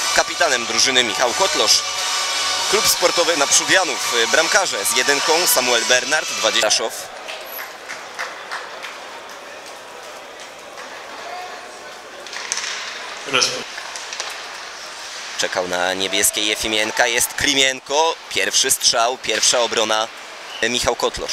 Kapitanem drużyny Michał Kotlosz. Klub sportowy Naprzód-Janów. Bramkarze z 1 Samuel Bernard, 20 Szow. Czekał na niebieskie Jefimienka, jest Klimienko. Pierwszy strzał, pierwsza obrona Michał Kotlosz.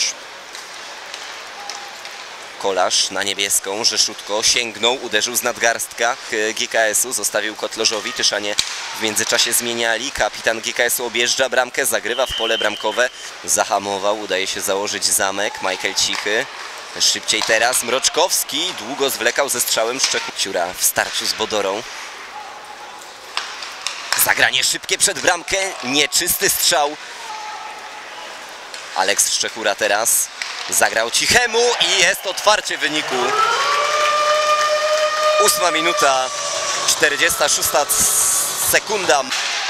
Kolarz na niebieską, Rzeszutko sięgnął, uderzył z nadgarstka GKS-u, zostawił Kotlorzowi, Tyszanie w międzyczasie zmieniali, kapitan GKS-u objeżdża bramkę, zagrywa w pole bramkowe, zahamował, udaje się założyć zamek, Michael Cichy, szybciej teraz Mroczkowski, długo zwlekał ze strzałem Szczechura w starciu z Bodorą. Zagranie szybkie przed bramkę, nieczysty strzał. Aleks Szczechura teraz zagrał Cichemu i jest otwarcie wyniku. 8 minuta, 46 sekunda.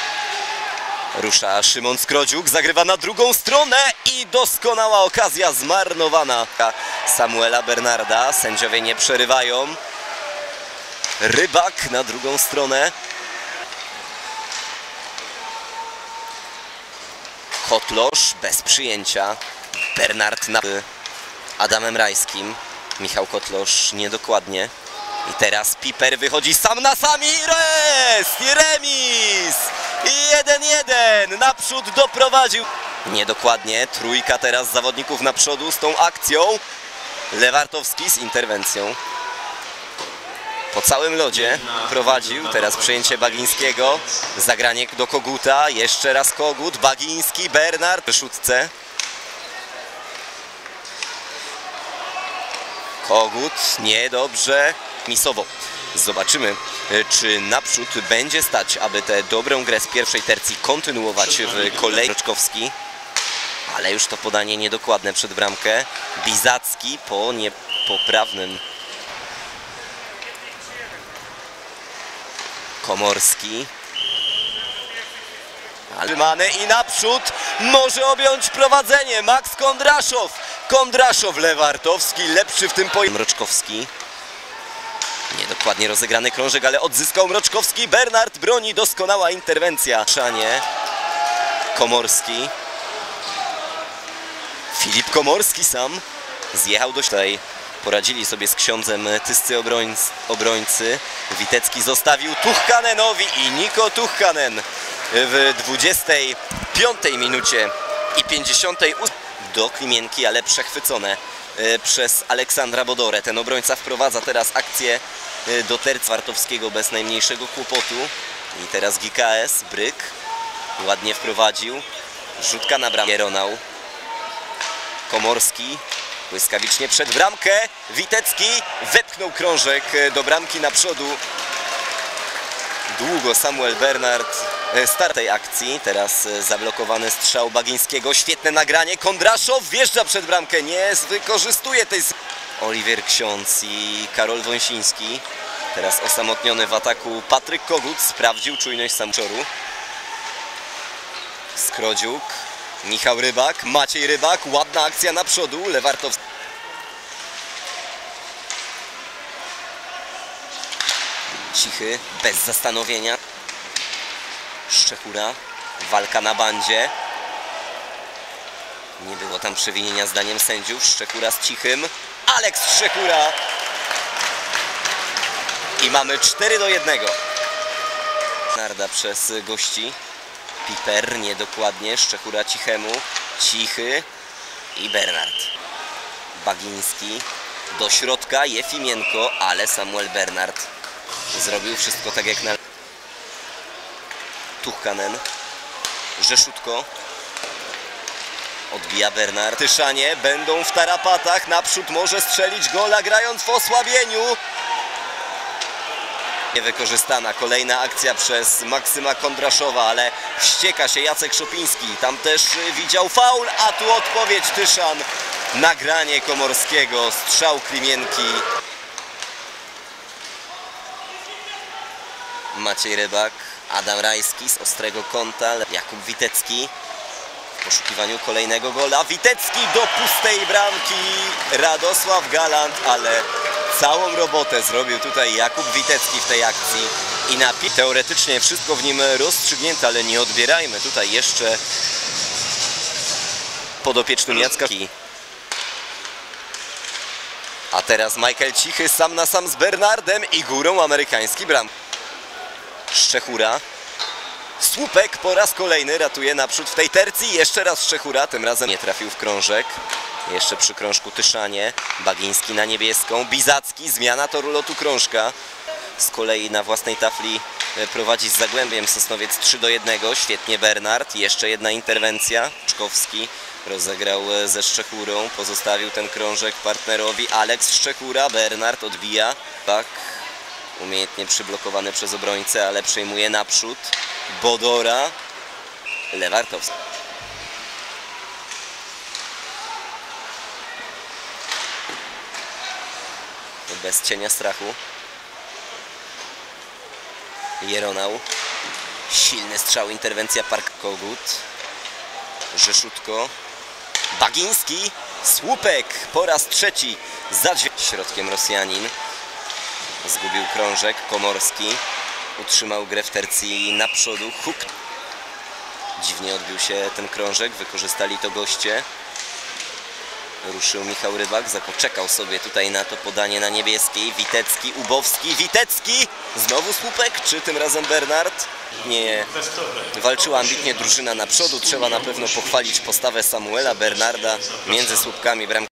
Rusza Szymon Skrodziuk, zagrywa na drugą stronę i doskonała okazja zmarnowana. Samuela Bernarda, sędziowie nie przerywają. Rybak na drugą stronę. Kotlosz bez przyjęcia. Bernard na Adamem Rajskim. Michał Kotlosz niedokładnie. I teraz Piper wychodzi sam na sam i remis! 1-1. Naprzód doprowadził. Niedokładnie. Trójka teraz zawodników na przodu z tą akcją. Lewartowski z interwencją. Po całym lodzie prowadził, teraz przejęcie Bagińskiego, zagranie do Koguta, jeszcze raz Kogut, Bagiński, Bernard w szutce. Kogut, niedobrze, misowo. Zobaczymy, czy naprzód będzie stać, aby tę dobrą grę z pierwszej tercji kontynuować w kolejnej. Mroczkowski, ale już to podanie niedokładne przed bramkę. Bizacki po niepoprawnym. Komorski. Trzymany i naprzód może objąć prowadzenie Max Kondraszow. Kondraszow, Lewartowski, lepszy w tym pojedynku. Mroczkowski. Niedokładnie rozegrany krążek, ale odzyskał Mroczkowski. Bernard broni, doskonała interwencja. Szanie. Komorski. Filip Komorski sam zjechał do tej. Poradzili sobie z ksiądzem tyscy obrońcy. Witecki zostawił Tuchkanenowi i Niko Tuchkanen w 25 minucie i 58 do Klimienki, ale przechwycone przez Aleksandra Bodorę. Ten obrońca wprowadza teraz akcję do tercji Wartowskiego bez najmniejszego kłopotu. I teraz GKS, Bryk ładnie wprowadził. Rzutka na bramkę Ronał. Komorski błyskawicznie przed bramkę. Witecki wepchnął krążek do bramki na przodu. Długo Samuel Bernard start tej akcji. Teraz zablokowany strzał Bagińskiego. Świetne nagranie. Kondraszow wjeżdża przed bramkę. Nie wykorzystuje tej... Oliwier Ksiądz i Karol Wąsiński. Teraz osamotniony w ataku Patryk Kogut. Sprawdził czujność Samczoru. Skrodziuk. Michał Rybak, Maciej Rybak, ładna akcja na przodu, Lewartowski. Cichy, bez zastanowienia. Szczechura, walka na bandzie. Nie było tam przewinienia zdaniem sędziów. Szczechura z Cichym. Aleks Szczechura. I mamy 4-1. Narda przez gości. Piper niedokładnie, Szczechura Cichemu, Cichy i Bernard. Bagiński do środka, Jefimienko, ale Samuel Bernard zrobił wszystko tak jak na... Tuchkanen, Rzeszutko, odbija Bernard. Tyszanie będą w tarapatach, naprzód może strzelić gola grając w osłabieniu. Niewykorzystana kolejna akcja przez Maksyma Kondraszowa, ale wścieka się Jacek Szopiński. Tam też widział faul, a tu odpowiedź Tyszan. Nagranie Komorskiego, strzał Klimienki. Maciej Rybak, Adam Rajski z ostrego kąta, Jakub Witecki w poszukiwaniu kolejnego gola. Witecki do pustej bramki, Radosław Galant, ale całą robotę zrobił tutaj Jakub Witecki w tej akcji. i napi. Teoretycznie wszystko w nim rozstrzygnięte, ale nie odbierajmy tutaj jeszcze podopiecznym Jacka. A teraz Michael Cichy sam na sam z Bernardem i górą amerykański bram. Szczechura. Słupek po raz kolejny ratuje naprzód w tej tercji. Jeszcze raz Szczechura, tym razem nie trafił w krążek. Jeszcze przy krążku Tyszanie. Bagiński na niebieską. Bizacki, zmiana toru lotu krążka. Z kolei na własnej tafli prowadzi z Zagłębiem Sosnowiec 3-1. Świetnie Bernard. Jeszcze jedna interwencja. Czkowski rozegrał ze Szczechurą. Pozostawił ten krążek partnerowi. Aleks Szczechura. Bernard odbija. Tak. Umiejętnie przyblokowany przez obrońcę, ale przejmuje naprzód. Bodora. Lewartowski. Bez cienia strachu. Jeronał. Silny strzał, interwencja Park Kogut. Rzeszutko. Bagiński. Słupek po raz trzeci. Środkiem Rosjanin. Zgubił krążek. Komorski. Utrzymał grę w tercji naprzód. Huk. Dziwnie odbił się ten krążek. Wykorzystali to goście. Ruszył Michał Rybak, zapoczekał sobie tutaj na to podanie na niebieskiej. Witecki, Ubowski, Witecki! Znowu słupek, czy tym razem Bernard? Nie, walczyła ambitnie drużyna na przodu. Trzeba na pewno pochwalić postawę Samuela Bernarda między słupkami bramki.